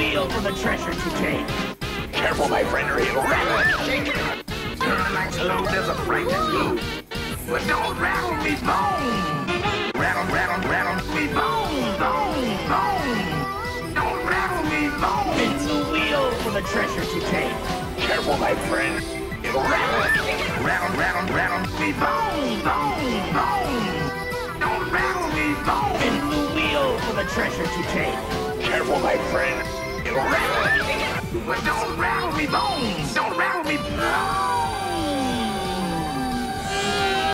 wheel for the treasure to take. Careful, my friend, or he'll rattle and shake it. Turn like slow, there's a frightening glow. But don't rattle me bone. Rattle, rattle, rattle me bone, bone, bone. Don't rattle me bone. It's the wheel for the treasure to take. Careful, my friend. It'll rattle and shake it. Rattle, rattle, rattle me bone, bone, bone. Don't rattle me bone. It's the wheel for the treasure to take. Careful, my friend. It'll rattle and shake it. But don't rattle me bones. Don't rattle me bones.